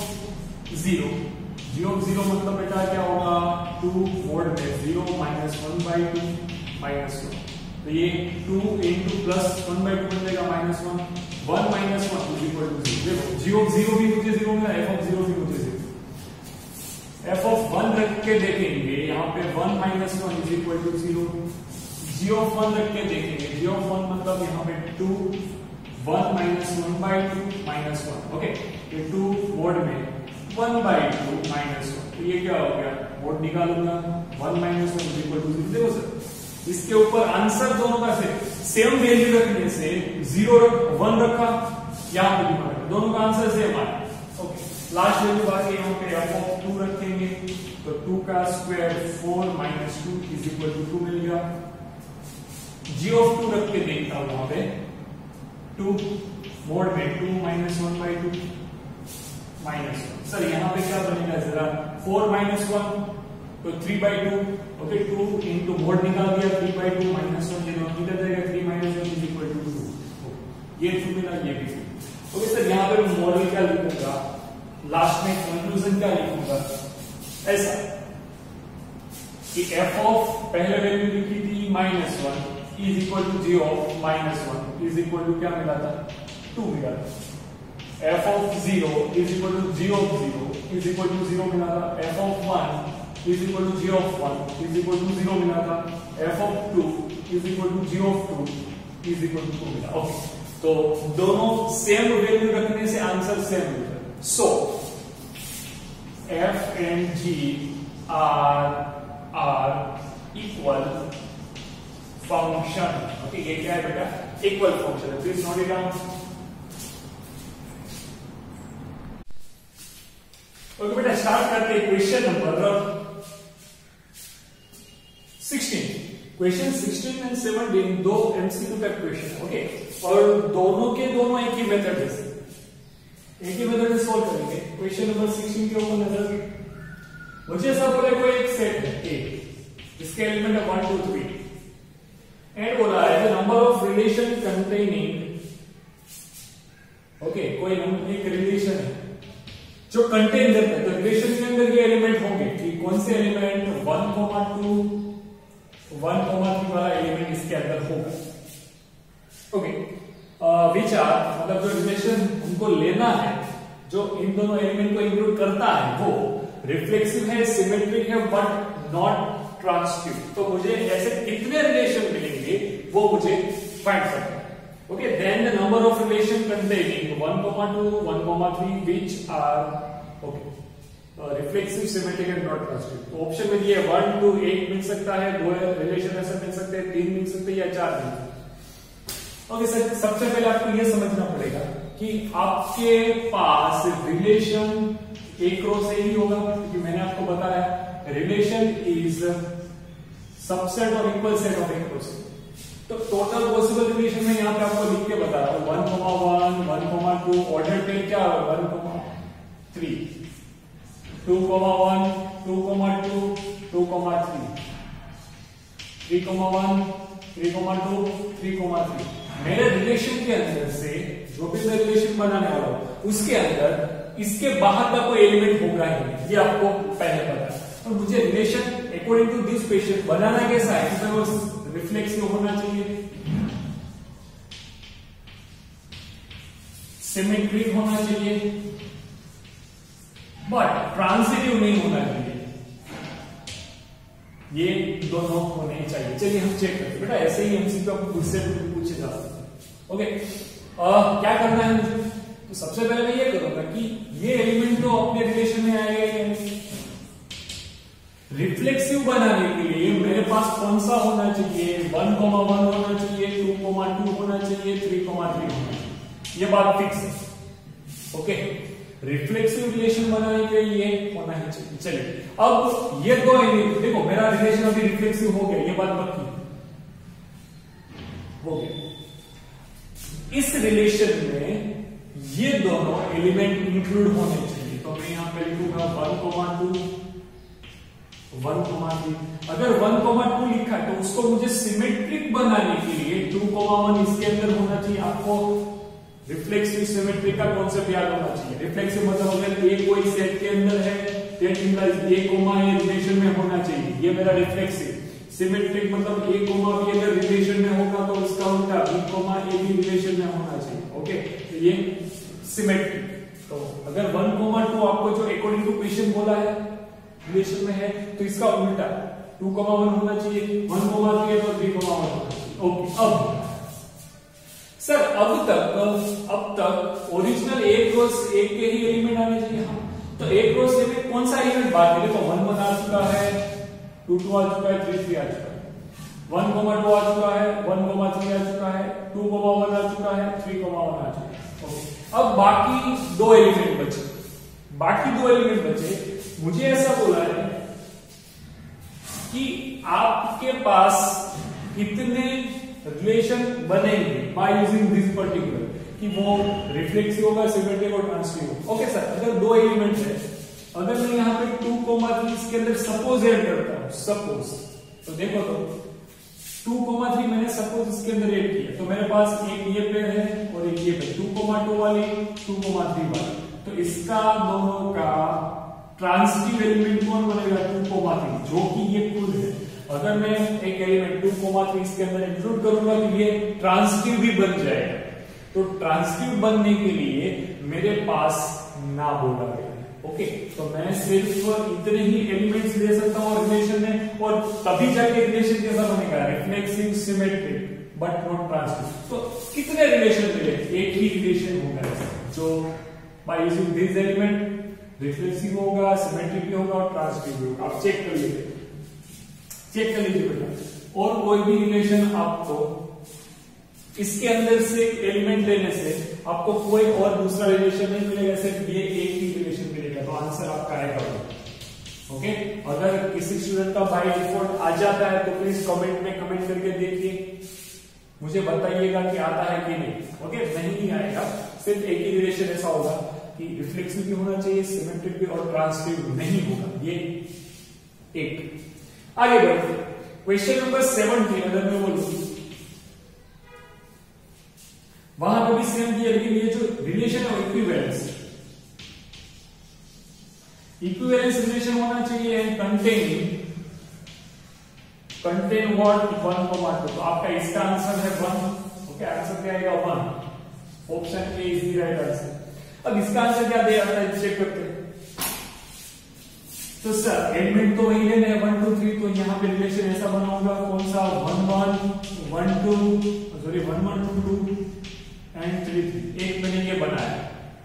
ऑफ 0 मतलब बेटा क्या होगा, 2 mod में 0 -1/2 -1, तो ये 2 × +1/2 बन जाएगा -1, 1 - 1 इज इक्वल टू 0। देखो g ऑफ 0 भी मुझे 0 मिला, f ऑफ 0 भी मुझे 0। f ऑफ 1 रख के देखेंगे, यहाँ पे 1 - 1 is equal to 0। g of 1 रख के देखेंगे, g ऑफ 1 मतलब यहाँ पे 2 1 - 1/2 -1। ओके, ये 2 mod में 1/2 -1, तो ये क्या हो गया, mod निकालूंगा 1 - 1 इज इक्वल टू 0। देखो सर, इसके ऊपर आंसर दोनों का सेम वैल्यू रखने से 1 रखा, यहाँ पे भी दोनों का आंसर सेम आया। ओके, लास्ट वैल्यू बाकी यहाँ पे f ऑफ 2 रखेंगे, तो 2 का स्क्वायर 4 - 2 इज इक्वल टू 2 मिल गया। g ऑफ 2 रख के देखता हूं, वहां पे 2 mod में 2 - 1/2 -1। सर यहाँ पे क्या बनेगा जरा, 4 - 1 तो 3/2। ओके, 2 × mod निकाल दिया 3/2 -1, ये दोनों इधर जाएगा, 3 - 1 इज इक्वल टू 2। ये 2 मिला, ये भी 2। ओके सर, यहाँ पे मॉडल क्या लिखूंगा, लास्ट में कंक्लूजन क्या लिखूंगा, ऐसा कि f ऑफ पहले वैल्यू लिखी थी -1 is equal to g of -1 is equal to क्या मिला था, 2 मिला था। f of 0 is equal to g of 0 is equal to 0 मिला था। f of 1 is equal to g of 1 is equal to 0 मिला था। f of 2 is equal to g of 2 is equal to 2 मिला। ओके, तो दोनों same value रखने से answer same मिलता है। So f and g are equal function। Okay, ये क्या है बेटा, इक्वल फंक्शन है। Please note it down. Okay बेटा, स्टार्ट करते हैं क्वेश्चन नंबर 16। क्वेश्चन 16 एंड 17 दो एमसीक्यू टाइप क्वेश्चन है। ओके, और दोनों के दोनों एक ही मेथड से सॉल्व करेंगे। क्वेश्चन नंबर 16 के ऊपर नजर, मुझे सब बोले कोई एक सेट है A, इसके एलिमेंट है 1 2 3 एंड बोला है the number of relation containing, okay, कोई एक रिलेशन है जो कंटेन करता है, तो रिलेशन के अंदर ये एलिमेंट होंगे कि कौन से एलिमेंट 1,2 1,3 वाला एलिमेंट इसके अंदर होगा। ओके, विच आर मतलब जो रिलेशन उनको लेना है जो इन दोनों एलिमेंट को इंक्लूड करता है वो रिफ्लेक्सिव है, सिमेट्रिक है, बट नॉट ट्रांसटिव। तो मुझे ऐसे कितने रिलेशन मिलेंगे वो मुझे फाइंड करना है। Okay, then the number of relation containing 1,2 1,3 which are okay reflexive, symmetric and not transitive. तो ऑप्शन में दिए 1 2 1 मिल सकता है, 2 रिलेशन ऐसे मिल सकते हैं, 3 मिल सकते हैं या 4 मिल सकते हैं। ओके सर, सबसे पहले आपको यह समझना पड़ेगा कि आपके पास रिलेशन एक रो से ही होगा, क्योंकि मैंने आपको बताया रिलेशन इज सबसेट और इक्वल सेट ऑफ एक रो से। तो टोटल पॉसिबल रिलेशन में यहां पे आपको लिख के बता रहा हूं 1,1 1,2 ऑर्डर पे क्या 1,3 2,1 2,2 2,3 3,1 3,2 3,3। मेरे रिलेशन के अंदर से जो भी मैं रिलेशन बनाने वाला हूं उसके अंदर इसके बाहर का कोई एलिमेंट होगा ही नहीं, ये आपको पहले पता है। और मुझे relation according to this question बनाना कैसा है, इसमें वो रिफ्लेक्सिव होना चाहिए, सिमेट्रिक होना चाहिए, बट ट्रांजिटिव नहीं होना चाहिए। ये दोनों होने चाहिए। चलिए हम चेक करते हैं बेटा, ऐसे ही एमसीक्यू आपको खुद से पूछे जा सकते हैं। ओके, क्या करना है मुझे? तो सबसे पहले मैं ये करूंगा कि ये एलिमेंट तो अपने रिलेशन में आएगा, रिफ्लेक्सिव बनाने के लिए मेरे पास कौन सा होना चाहिए 1,1 होना चाहिए, 2,2 होना चाहिए, 3,3 होना चाहिए। ये बात फिक्स है। ओके, रिफ्लेक्सिव रिलेशन बनाने के लिए ये होना ही चाहिए। चलिए अब ये दो देखो, मेरा रिलेशन अभी रिफ्लेक्सिव हो गया, ये बात पक्की हो गया। इस रिलेशन में ये दोनों एलिमेंट इंक्लूड होने चाहिए। तो मैं यहां पे लिखूंगा 1,2 1,3। अगर 1,2 लिखा है तो उसको मुझे सिमेट्रिक बनाने के लिए 2,1 इसके अंदर होना चाहिए। आपको रिफ्लेक्सिव सिमेट्रिक का कॉन्सेप्ट याद होना चाहिए। रिफ्लेक्सिव मतलब अगर ए कोई सेट के अंदर है that implies A comma A relation में होना चाहिए, ये मेरा रिफ्लेक्सिव। सिमेट्रिक मतलब ए कोमा बी अगर रिलेशन में होगा तो उसका उल्टा बी कोमा ए भी रिलेशन में होना चाहिए। ओके, तो ये सिमेट्रिक। तो अगर 1,2 आपको जो अकॉर्डिंग टू क्वेश्चन बोला है रिलेशन में है तो इसका उल्टा 2,1 होना चाहिए, 1,3 है तो 3,1 होना चाहिए। ओके, अब सर अब तक ओरिजिनल एक रो से एक के ही एलिमेंट आने चाहिए। हाँ, तो एक रो से में कौन सा एलिमेंट बाकी है? देखो 1,1 आ चुका है, 2,2 आ चुका है, 3,3 आ चुका है, 1,2 आ चुका है, 1,3 आ चुका है, 2,1 आ चुका है, 3,1 आ चुका है। ओके, अब बाकी दो एलिमेंट बचे। मुझे ऐसा बोला है कि आपके पास कितने रिलेशन बनेंगे बाय यूजिंग दिस पर्टिकुलर, कि वो रिफ्लेक्सिव होगा, सिमेट्रिक और ट्रांसटिव होगा। ओके सर, अगर दो एलिमेंट है, अगर मैं यहाँ पे 2,3 इसके अंदर सपोज ऐड करता हूं, सपोज, तो देखो तो 2,3 मैंने सपोज इसके अंदर ऐड किया तो मेरे पास एक ये पेड़ है और एक ये पेड़, 2,2 वाली 2,3 वाली। तो इसका दोनों का ट्रांसटिव एलिमेंट कौन बनेगा? 2,3, जो कि ये खुद है। अगर मैं एक एलिमेंट 2,3 इसके अंदर इंक्लूड करूंगा तो ये ट्रांसटिव भी बन जाएगा। तो ट्रांसटिव बनने के लिए मेरे पास ना बोला गया है। ओके, तो मैं सिर्फ इतने ही एलिमेंट्स ले सकता हूं रिलेशन में, और तभी जाके रिलेशन कैसा बनेगा? Reflexive, symmetric, but not transitive. तो कितने रिलेशन मिले? एक ही रिलेशन होगा जो by using this element reflexive होगा, सिमेट्रिक भी होगा और ट्रांसटिव भी होगा। आप चेक कर लीजिए बेटा। और कोई भी रिलेशन आपको इसके अंदर से एलिमेंट लेने से आपको कोई और दूसरा रिलेशन नहीं मिलेगा, सिर्फ ये एक ही रिलेशन मिलेगा। तो आंसर आपका आएगा। ओके, अगर किसी स्टूडेंट का बाय डिफॉल्ट आ जाता है तो प्लीज कमेंट में कमेंट करके देखिए, मुझे बताइएगा कि आता है कि नहीं। ओके, नहीं आएगा, सिर्फ एक ही रिलेशन ऐसा होगा कि रिफ्लेक्सिव भी होना चाहिए, सिमेट्रिक भी और ट्रांसटिव नहीं होगा। ये एक। आगे बढ़ते क्वेश्चन नंबर 17 अगर मैं बोलूं, वहां पर भी सेम दिया, लेकिन ये जो रिलेशन है इक्विवेलेंस, इक्विवेलेंस रिलेशन होना चाहिए कंटेन व्हाट 1,2। तो आपका इसका आंसर है 1। ओके, आंसर क्या आएगा 1। Option A is the right answer. अब इसका आंसर क्या दे आता है चेक करते हैं। तो सर एलिमेंट तो वही लेने हैं 1 2 3, तो यहाँ पे रिलेशन ऐसा बना होगा कौन सा 1 1 1 2 सॉरी 1 1 2 2 एंड 3 3। एक मैंने ये बनाया,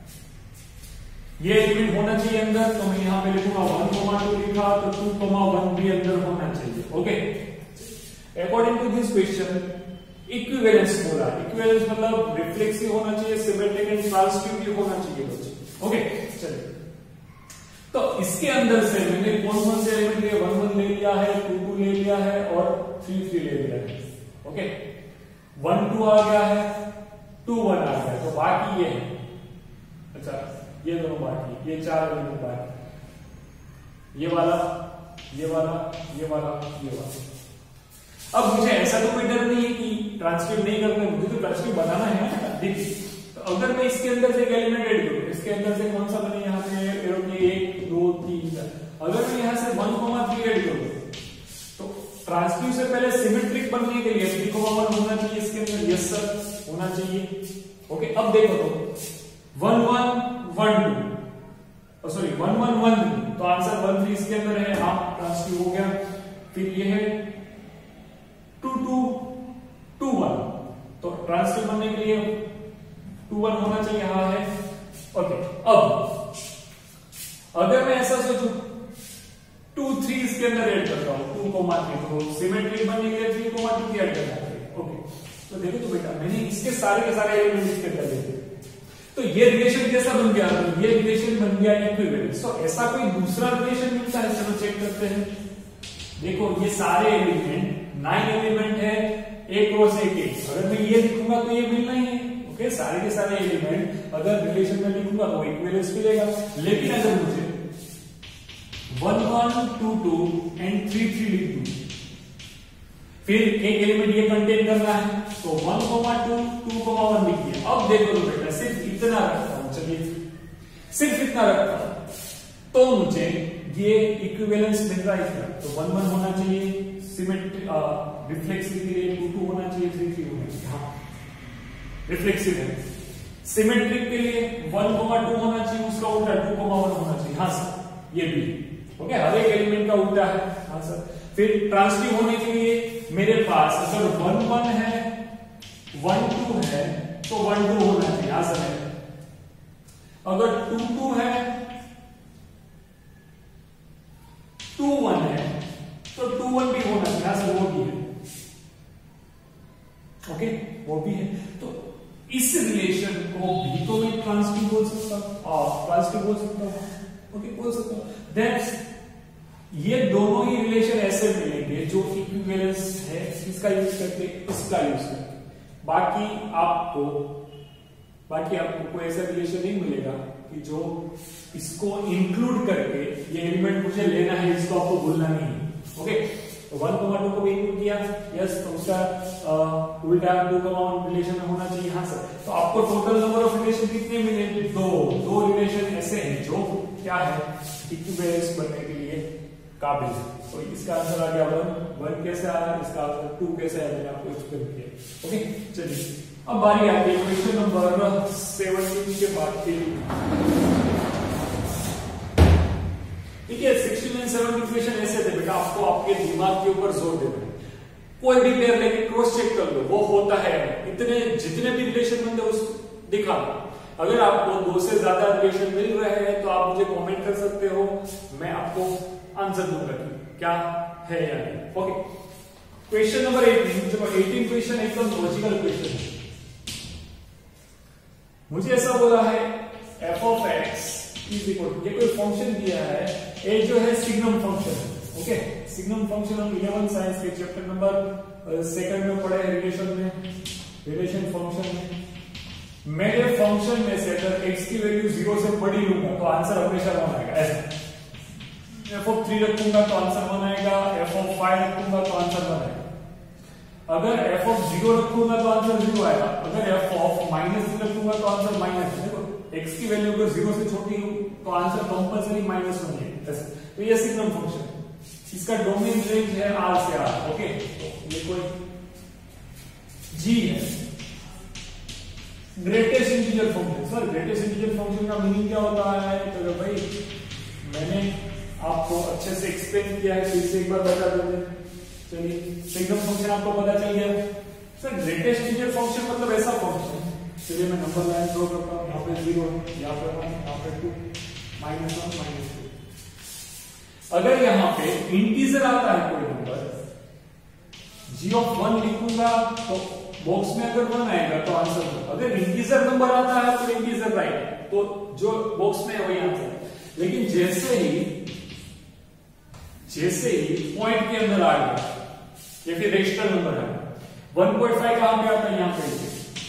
ये एलिमेंट होना चाहिए अंदर, तो मैं यहाँ पे लिखूंगा 1 2 लिखा, तो 2 1 भी अंदर होना चाहिए। Okay, according to this question equivalence बोला, इक्विवेलेंस मतलब रिफ्लेक्सिव होना चाहिए, सिमेट्रिक एंड ट्रांसटिव होना चाहिए बच्चों। ओके चलिए, तो इसके अंदर से मैंने कौन से एलिमेंट लिए 1 1 ले लिया है, 2 2 ले लिया है और 3 3 ले लिया है। ओके, 1 2 आ गया है, 2 1 आ गया, तो बाकी ये है, अच्छा ये दोनों बाकी, ये 4 एलिमेंट बाकी, ये वाला ये वाला ये वाला ये वाला। अब मुझे ऐसा तो कोई डर नहीं है कि ट्रांसलेट नहीं करना, मुझे तो ट्रांसलेट बनाना है ना। देखिए, तो अगर मैं इसके अंदर से एक एलिमेंट ऐड करूं, इसके अंदर से कौन सा बने यहाँ पे एरो की 1 2 3 4, अगर मैं यहाँ से 1 3 ऐड करूं तो ट्रांसलेट से पहले सिमेट्रिक बनने के लिए 3 1 होना चाहिए इसके अंदर। यस सर, होना चाहिए। ओके, अब देखो तो 1 1 1 2 सॉरी 1 1 1 3, तो आंसर 1 3 इसके अंदर है। हाँ, ट्रांसलेट हो गया। फिर ये है 2 2 2 1, तो ट्रांसलेट बनने के लिए 2 1 होना चाहिए। हाँ है। ओके, अब अगर मैं ऐसा सोचूं 2 3 इसके अंदर ऐड करता हूं 2 3, तो सिमेट्रिक बनने के लिए 3 2 ऐड करना चाहिए। ओके, तो देखो तो बेटा मैंने इसके सारे के सारे एलिमेंट इसके अंदर ले लिए, तो ये रिलेशन कैसा बन गया, तो ये रिलेशन बन गया इक्विवेलेंस। तो ऐसा कोई दूसरा रिलेशन मिलता है, चलो चेक करते हैं। देखो ये सारे एलिमेंट 9 एलिमेंट है, एक क्रॉस एक एक, अगर मैं ये लिखूंगा तो ये मिलना ही है। ओके, सारे के सारे एलिमेंट अगर रिलेशन में लिखूंगा तो इक्विवेलेंस मिलेगा। लेकिन अगर मुझे 1 1 2 2 एंड 3 3 लिख दूं, फिर एक एलिमेंट ये कंटेन करना है, तो 1 2 2 1 लिख दिया। अब देखो तो बेटा सिर्फ इतना रखता हूं, चलिए सिर्फ इतना रखता हूं, तो मुझे ये इक्विवेलेंस मिल रहा है क्या, तो 1 1 होना चाहिए, सिमेट्रिक रिफ्लेक्सिव के लिए 2 2 होना चाहिए, 3 3 होना चाहिए। हाँ, रिफ्लेक्सिव है। सिमेट्रिक के लिए 1 2 होना चाहिए, उसका उल्टा 2 1 होना चाहिए। हाँ सर, ये भी। ओके, हर एक एलिमेंट का उल्टा है। हाँ सर। फिर ट्रांसटिव होने के लिए मेरे पास अगर 1 1 है 1 2 है तो 1 2 होना चाहिए। हाँ सर। अगर 2 2 है 2 1 है तो 2 1 भी होना चाहिए। हाँ सर, वो भी है। ओके, वो भी है। तो इस रिलेशन को भी तो मैं ट्रांसटिव बोल सकता हूं, ट्रांसटिव बोल सकता हूं। ओके, बोल सकता हूं। दैट्स ये दोनों ही रिलेशन ऐसे मिलेंगे जो इक्विवेलेंस है, इसका यूज करके इसका यूज करके। बाकी आपको कोई ऐसा रिलेशन नहीं मिलेगा कि जो इसको इंक्लूड करके ये एलिमेंट मुझे लेना है, इसको आपको भूलना नहीं है। ओके, 1 2 को भी इंक्लूड किया, यस, तो उसका उल्टा 2 1 रिलेशन में होना चाहिए। हाँ सर। तो आपको टोटल नंबर ऑफ रिलेशन कितने मिलेंगे, दो रिलेशन ऐसे हैं जो क्या है इक्विवेलेंस बनने के लिए काबिल है। तो इसका आंसर आ गया 1 कैसे आया, इसका आंसर 2 कैसे आया, मैंने आपको एक्सप्लेन किया। ओके, चलिए अब बारी आती है क्वेश्चन नंबर 17 के बाद के। ठीक है, 16 और 17 क्वेश्चन ऐसे थे बेटा, आपको आपके दिमाग के ऊपर जोर देना है। कोई भी पेयर लेके क्रॉस चेक कर लो, वो होता है इतने जितने भी रिलेशन बनते उस दिखा दो। अगर आपको 2 से ज्यादा रिलेशन मिल रहे हैं तो आप मुझे कमेंट कर सकते हो, मैं आपको आंसर दूंगा कि क्या है या नहीं। Okay, question number 18। चलो 18 क्वेश्चन एकदम लॉजिकल क्वेश्चन है। मुझे ऐसा बोला है f of x is equal, ये कोई फंक्शन दिया है, ए जो है सिग्नम फंक्शन है। ओके, सिग्नम फंक्शन हम 11 साइंस के चैप्टर नंबर 2 में पढ़े हैं, रिलेशन फंक्शन में। मेरे फंक्शन में से अगर x की वैल्यू 0 से बड़ी लूंगा तो आंसर हमेशा 1 आएगा। ऐसा f of 3 रखूंगा तो आंसर 1 आएगा, f of 5 रखूंगा तो आंसर 1 आएगा। अगर f of 0 रखूंगा तो आंसर 0 आएगा, अगर f of -3 रखूंगा तो आंसर माइनस। देखो x की वैल्यू अगर 0 से छोटी हो तो आंसर कंपल्सरी -1 है। तो ये सिग्नम फंक्शन है, इसका डोमेन रेंज है R से R। ओके, ये कोई G है, greatest integer function. Sir greatest integer function का मीनिंग क्या होता है? तो भाई मैंने आपको अच्छे से एक्सप्लेन किया है, फिर से एक बार बता देते। चलिए, सिग्नम फंक्शन आपको पता चल गया। सर ग्रेटेस्ट इंटीजर फंक्शन मतलब ऐसा फंक्शन, चलिए मैं नंबर लाइन ड्रॉ करता हूं। यहाँ पे 0 है, यहाँ पे 1, यहाँ पे 2, -1 -2। अगर यहाँ पे इंटीजर आता है कोई नंबर, g(1) लिखूंगा तो बॉक्स में अगर 1 आएगा तो आंसर 1। अगर इंटीजर नंबर आता है तो इंटीजर राइट, तो जो बॉक्स में है वही आंसर। लेकिन जैसे ही पॉइंट के अंदर आ गया या फिर रेशनल नंबर है, 1.5 कहां पे आता है? यहां पे।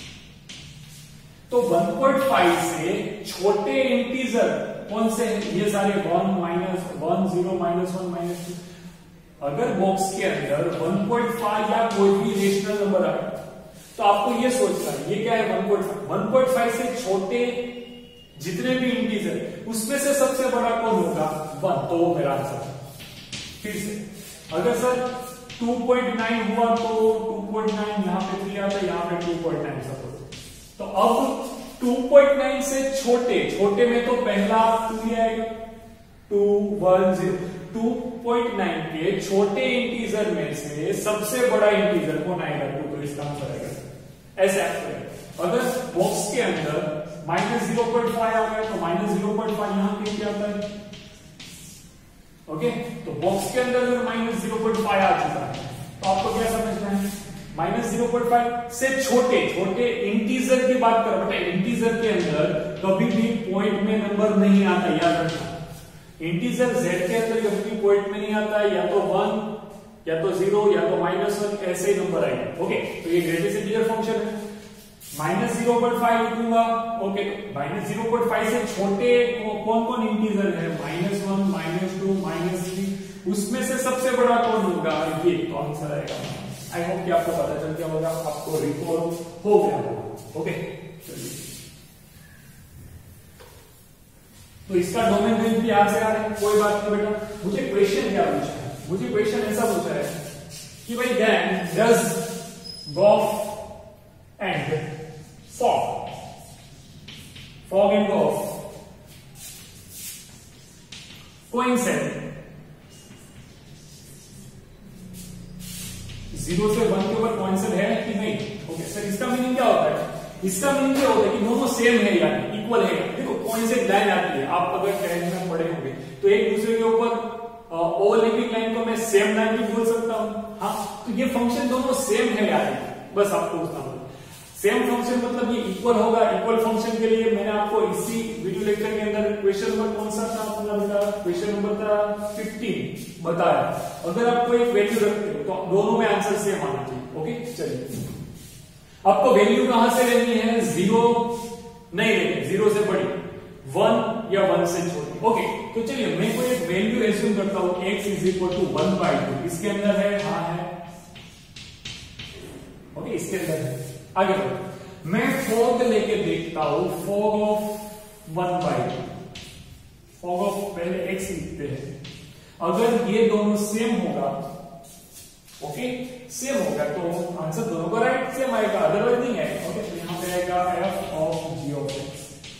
तो 1.5 से छोटे इंटीजर कौन से हैं? ये सारे 1, -1, 0, -1, -2। अगर बॉक्स के अंदर 1.5 या कोई भी रेशनल नंबर आए तो आपको ये सोचना है ये क्या है? 1.5 से छोटे जितने भी इंटीजर उसमें से सबसे बड़ा कौन होगा? 1, तो वो मेरा आंसर। फिर से अगर सर 2.9 हुआ तो 2.9 यहां पे 3 आता है, यहां पे 2.9 सपोज। तो अब 2.9 से छोटे में तो पहला 2 ही आएगा, 2, 1, 0। 2.9 के छोटे इंटीजर में से सबसे बड़ा इंटीजर कौन आएगा? 2, तो इसका आंसर आएगा ऐसे आपको। अगर बॉक्स के अंदर -0.5 आ गया तो -0.5 यहां पे क्या आता है? ओके, तो बॉक्स के अंदर अगर -0.5 आ चुका है तो आपको क्या समझना है? -0.5 से छोटे इंटीजर की बात कर रहे हैं। इंटीजर के अंदर कभी भी पॉइंट में नंबर नहीं आता, याद रखना। इंटीजर z के अंदर कभी भी पॉइंट में नहीं आता, या तो 1 या तो 0 या तो -1, ऐसे ही नंबर आएगा। ओके, तो ये ग्रेटेस्ट इंटीजर फंक्शन है। -0.5 लिखूंगा। ओके, -0.5 से छोटे कौन इंटीजर है? -1, -2, -3। उसमें से सबसे बड़ा कौन होगा? ये तो आंसर आएगा। आई होप कि आपको पता चल गया होगा, आपको रिकॉल हो गया होगा। ओके, चलिए, तो इसका डोमेन रेंज भी यहां से आ रहा है, कोई बात नहीं बेटा। मुझे क्वेश्चन क्या पूछा है? मुझे क्वेश्चन ऐसा पूछा है कि भाई then does gof and fog and gof coincide 0 से 1 के ऊपर कोइंसाइड है कि नहीं? ओके सर, इसका मीनिंग क्या होता है? इसका मीनिंग क्या होता है कि दोनों सेम है, यानी इक्वल है। देखो कोइंसाइड लाइन आती है, आप अगर 10th में पढ़े होंगे तो एक दूसरे के ऊपर ओवरलैपिंग लाइन को मैं सेम लाइन भी बोल सकता हूं। हाँ, तो ये फंक्शन दोनों सेम है यार, बस आपको उतना सेम फंक्शन मतलब ये इक्वल होगा। इक्वल फंक्शन के लिए मैंने आपको इसी वीडियो लेक्चर के अंदर क्वेश्चन नंबर कौन सा था अपना बेटा? क्वेश्चन नंबर था 15 बताया। अगर आपको एक वैल्यू रखते हो तो दोनों में आंसर सेम आना चाहिए। ओके, चलिए, आपको वैल्यू कहां से लेनी है? 0 नहीं लेनी, 0 से बड़ी, 1 या 1 से छोटी। ओके, तो चलिए मैं कोई एक वैल्यू एज्यूम करता हूं, x = 1/2। इसके अंदर है? हाँ है। ओके, इसके अंदर है। आगे बढ़ो, मैं फॉग लेके देखता हूं, फॉग ऑफ 1/2। फॉग ऑफ पहले x लिखते हैं। अगर ये दोनों सेम होगा, ओके सेम होगा, तो आंसर दोनों का राइट सेम आएगा, अदरवाइज नहीं आएगा। ओके, तो यहां पे आएगा f of g of x,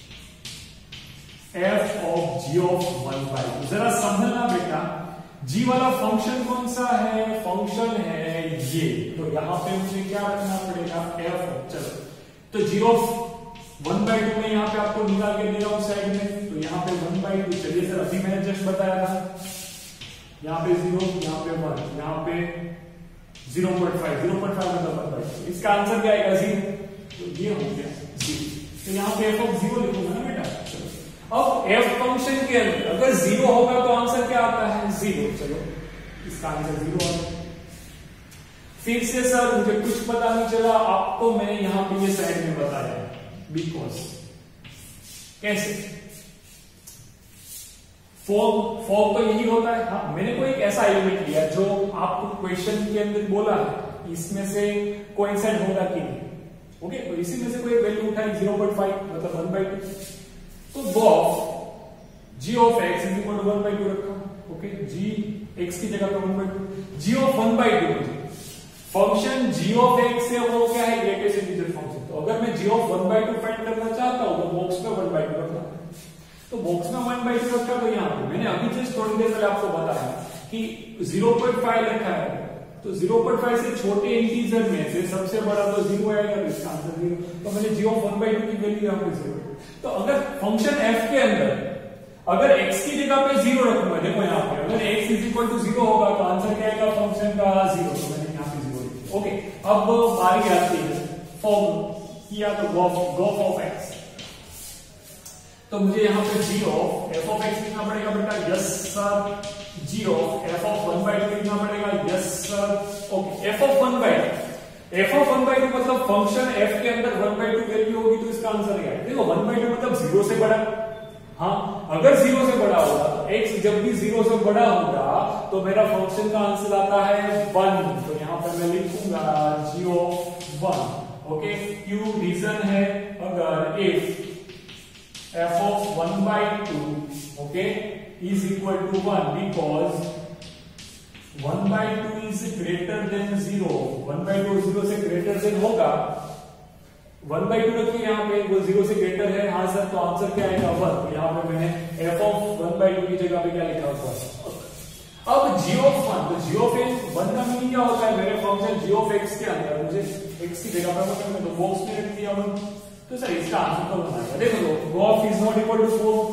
f of g of 1/2। जरा समझना बेटा, g वाला फंक्शन कौन सा है? फंक्शन है ये, तो यहां पे मुझे क्या रखना पड़ेगा? f। चलो, तो g of 1/2 में यहां पे आपको निकाल के दे रहा हूं साइड में, तो यहां पे 1/2। चलिए सर, अभी मैंने जस्ट बताया था, यहां पे 0, यहां पे 1, यहां पे 0.5 मतलब 1/2। इसका आंसर क्या आएगा? 0। तो ये हो गया 0, तो यहां पे f of 0 लिखूंगा ना बेटा। अब f फंक्शन के अंदर अगर 0 होगा तो आंसर क्या आता है? 0। चलो, इसका आंसर 0 आ गया। फिर से सर मुझे कुछ पता नहीं चला, आपको मैंने यहां पे ये साइड में बताया, बिकॉज कैसे फॉग तो यही होता है। हाँ, मैंने कोई एक ऐसा एलिमेंट लिया जो आपको क्वेश्चन के अंदर बोला है, इसमें से कोइंसाइड होगा कि नहीं। ओके, तो इसी में से कोई वैल्यू उठाई 0.5 मतलब 1/2। तो GOF G of x is equal to 1/2 रखा। ओके, G x की जगह पे 1/2, G of 1/2 function G of x है वो क्या है, ग्रेटेस्ट इंटीजर फंक्शन। तो अगर मैं G ऑफ 1/2 फाइंड करना चाहता हूं तो बॉक्स में 1/2 रखना। तो बॉक्स में 1/2 रखा, तो यहाँ पे मैंने अभी जस्ट थोड़ी देर पहले आपको बताया कि 0.5 रखा है, तो 0.5 से छोटे इंटीजर में से सबसे बड़ा तो 0 आएगा, इसका आंसर 0। तो मैंने G ऑफ 1/2 की वैल्यू यहाँ पे 0। तो अगर फंक्शन f के अंदर अगर x की जगह पे 0 रखूंगा, देखो यहाँ पे अगर x इज इक्वल टू 0 होगा तो आंसर क्या आएगा फंक्शन का 0। तो मैंने यहाँ पे 0 लिखा। ओके, अब बारी आती है फॉर्म किया तो GOF ऑफ x। तो मुझे यहाँ पे G of f of x लिखना पड़ेगा बेटा, yes sir. G of f of 1/2 लिखना पड़ेगा, yes sir. Okay, f of 1/2 मतलब फंक्शन f के अंदर 1/2 वैल्यू होगी, तो इसका आंसर क्या है, देखो 1/2 मतलब 0 से बड़ा। हाँ, अगर 0 से बड़ा होगा तो x जब भी 0 से बड़ा होगा तो मेरा फंक्शन का आंसर आता है 1। तो यहाँ पर मैं लिखूंगा G ऑफ 1। ओके, क्यों, रीजन है अगर if f of 1/2 okay is equal to 1 because 1/2 is greater than 0, 1/2 0 से ग्रेटर देन होगा, 1/2 रखिए यहाँ पे, वो 0 से ग्रेटर है। हाँ सर, तो आंसर क्या आएगा 1। तो यहाँ पे मैंने f of 1/2 की जगह पे क्या लिखा हुआ है। अब G of 1, तो G of 1 का मीनिंग क्या होता है, मेरे फंक्शन G of x के अंदर मुझे x की जगह पर तो बॉक्स में रख दिया 1। तो सर इसका आंसर तो बनाएगा, देखो तो GOF is not equal to 4,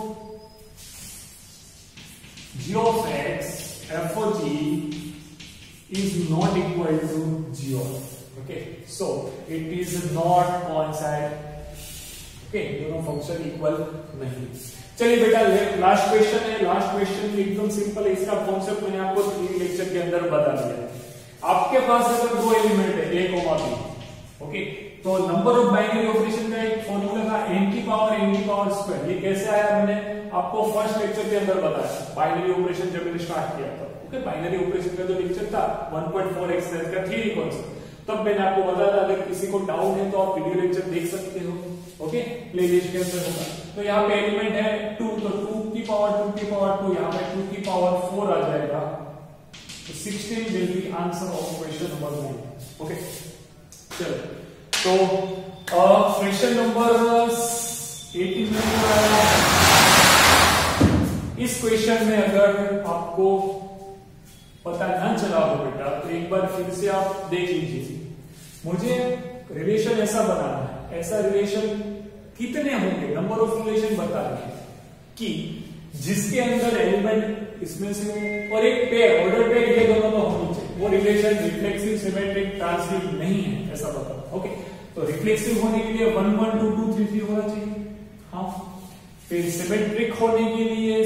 G of x f of g is not equal to G of, okay, so it is not coincide, okay, दोनों फंक्शन इक्वल नहीं। चलिए बेटा लास्ट क्वेश्चन है, लास्ट क्वेश्चन एकदम सिंपल है, इसका concept मैंने आपको 3 लेक्चर के अंदर बता दिया है। आपके पास अगर 2 एलिमेंट है a, b, ओके, तो नंबर ऑफ बाइनरी ऑपरेशन का एक फॉर्मूला था n की पावर स्क्वायर। ये कैसे आया मैंने आपको फर्स्ट लेक्चर के अंदर बताया, बाइनरी ऑपरेशन जब मैंने स्टार्ट किया था। ओके, बाइनरी ऑपरेशन का जो लेक्चर था 1.4 एक्सरसाइज का थ्योरी कॉन्सेप्ट, तब मैंने आपको बताया था अगर किसी को डाउट है तो आप वीडियो लेक्चर देख सकते हो। ओके, प्लेलिस्ट के अंदर होगा। तो यहाँ पे एलिमेंट है 2, तो 2 की पावर 2, यहाँ पे 2 की पावर 4 आ जाएगा। तो 16 will be answer of question number 9। Okay, चलो तो क्वेश्चन नंबर 18 में इस क्वेश्चन में अगर आपको पता न चला हो बेटा तो एक बार फिर से आप देख लीजिए। मुझे रिलेशन ऐसा बनाना है, ऐसा रिलेशन कितने होंगे, नंबर ऑफ रिलेशन बता रहे कि जिसके अंदर एलिमेंट इसमें से और एक पेयर, ऑर्डर पेयर, ये दोनों तो होनी चाहिए। वो रिलेशन रिफ्लेक्सिव, सिमेट्रिक, ट्रांसिटिव नहीं है, ऐसा बताओ। ओके, तो रिफ्लेक्सिव होने के लिए 1 1 2 2 3 3 होना चाहिए। हाँ, फिर सिमेट्रिक होने के लिए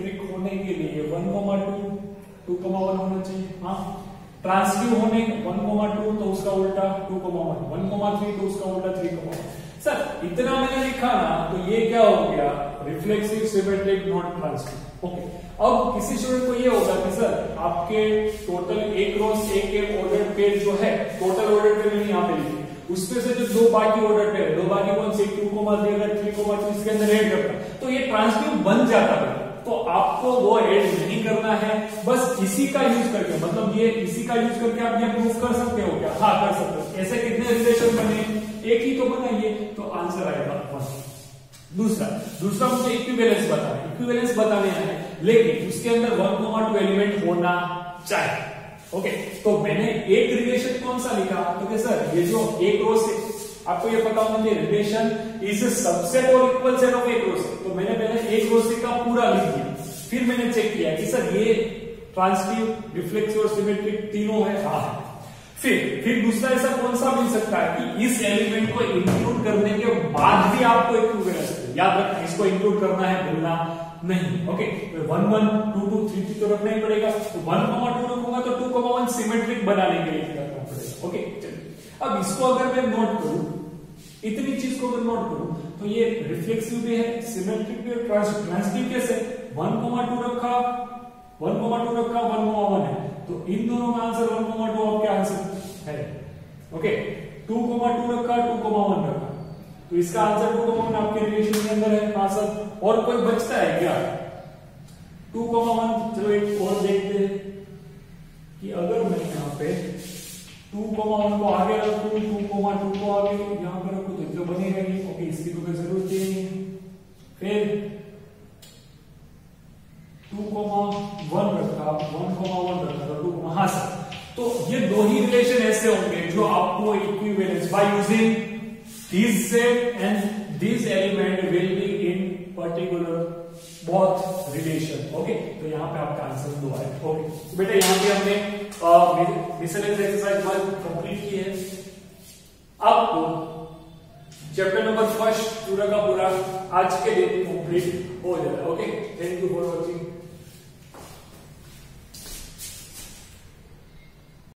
1 2 2 1 होना चाहिए। हाँ, ट्रांसिटिव होने 1 2 तो उसका उल्टा 2 1 1 3 तो उसका उल्टा 3 1। सर इतना मैंने लिखा ना, तो ये क्या हो गया, reflexive, symmetric, not transitive. Okay, अब किसी स्टूडेंट को ये होगा कि सर आपके टोटल एक क्रॉस एक के ऑर्डर पेयर जो है, टोटल ऑर्डर पेयर मैंने यहाँ पे लिखी, उसमें से जो 2 बाकी ऑर्डर पेयर, 2 बाकी कौन से, 2 3 3 इसके अंदर ऐड करना, तो ये ट्रांसिटिव बन जाता है। तो आपको वो ऐड नहीं करना है, बस इसी का यूज करके, मतलब ये इसी का यूज करके आप ये प्रूफ कर सकते हो क्या? हाँ, कर सकते हो। ऐसे कितने रिलेशन बने, एक ही तो बनाइए, तो आंसर आएगा 1। दूसरा मुझे इक्विवेलेंस बताने है, लेकिन उसके अंदर 1 2 एलिमेंट होना चाहिए। ओके, तो मैंने एक रिलेशन कौन सा लिखा, तो सर ये जो एक रो से, आपको ये पता होना चाहिए रिलेशन इज सबसेट और इक्वल सेट ऑफ एक रो से, तो मैंने पहले एक रो से का पूरा लिख दिया, फिर मैंने चेक किया कि सर ये ट्रांसिटिव, रिफ्लेक्सिव और सिमेट्रिक तीनों है। हाँ, फिर दूसरा ऐसा कौन सा मिल सकता है कि इस एलिमेंट को इंक्लूड करने के बाद भी आपको इक्विवेलेंस, याद रखना इसको इंक्लूड करना है, भूलना नहीं। ओके, 1 1 2 2 3 3 तो रखना ही पड़ेगा, तो 1 2 रखूंगा तो 2 1 सिमेट्रिक बनाने के लिए करना पड़ेगा। ओके, चलिए अब इसको अगर मैं नोट करूं, इतनी चीज को अगर नोट करूं, तो ये रिफ्लेक्सिव भी है, सिमेट्रिक भी है, ट्रांसिटिव कैसे, 1 2 रखा, 1 2 1 है, तो इन दोनों का आंसर 1 2 आपके आंसर है। ओके, 2 2 रखा, 2 1 रखा, तो इसका आंसर 2,1 आपके रिलेशन के अंदर है। 5 और कोई बचता है क्या? 2,1 चलो एक और देखते हैं कि अगर मैं यहाँ पे 2,1 को आगे रखूं, 2,2 को आगे यहाँ पे रखूं तो बनी रहेगी। ओके, इसकी तो कोई जरूरत ही नहीं है। फिर 2,1 रखा, 1,1 रखा तो 2, हाँ सर, तो ये दो ही रिलेशन ऐसे होंगे जो आपको equivalence by using this set and this element will be in particular both relation. Okay, तो यहाँ पे आपका आंसर 2 है। ओके, तो बेटा यहाँ पे हमने मिसलेनियस एक्सरसाइज 1 कंप्लीट की है। अब चैप्टर नंबर 1 पूरा का पूरा आज के लिए कंप्लीट हो जाएगा। Okay, thank you for watching.